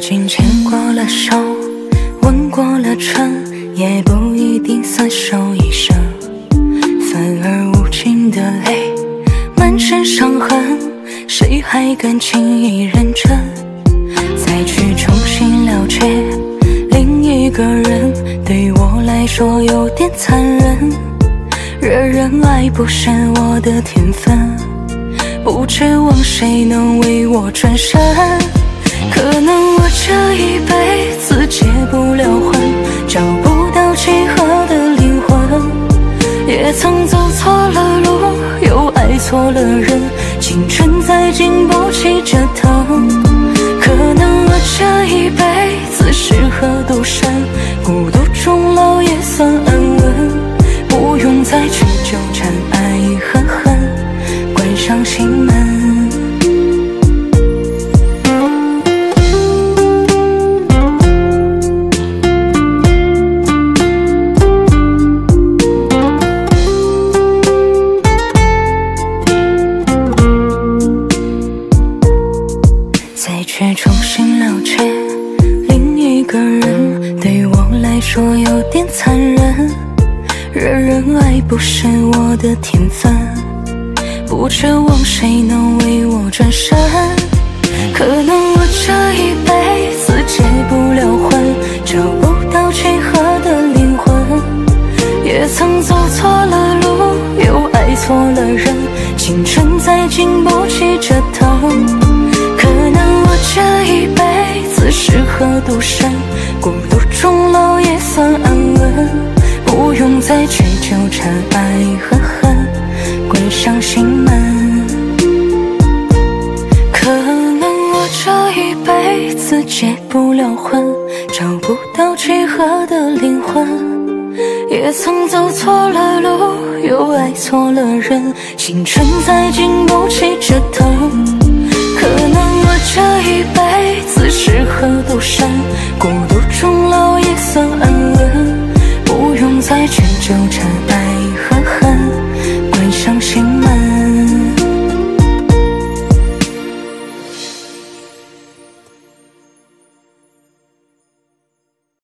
竟牵过了手，吻过了唇，也不一定厮守一生。反而无尽的泪，满身伤痕，谁还敢轻易认真？再去重新了解另一个人，对我来说有点残忍。惹人爱不是我的天分，不指望谁能为我转身。可能我这一辈子结不了婚，找不到契合的灵魂，也曾走错了路，又爱错了人，青春在经不起折腾。可能我这一辈子适合独身，孤独终老也算安稳，不用再去纠缠爱恨恨，关上心门。再去重新了解另一个人，对我来说有点残忍。惹人爱不是我的天分，不指望谁能为我转身。可能我这一辈子结不了婚，找不到契合的灵魂，也曾走错了路，又爱错了人，青春在经不起折腾。可能我这一辈子适合独身，孤独终老也算安稳，不用再去纠缠爱和恨，关上心门。可能我这一辈子结不了婚，找不到契合的灵魂，也曾走错了路，又爱错了人，青春在经不起折腾。可能我这一辈子适合独身，孤独终老也算安稳，不用再去纠缠爱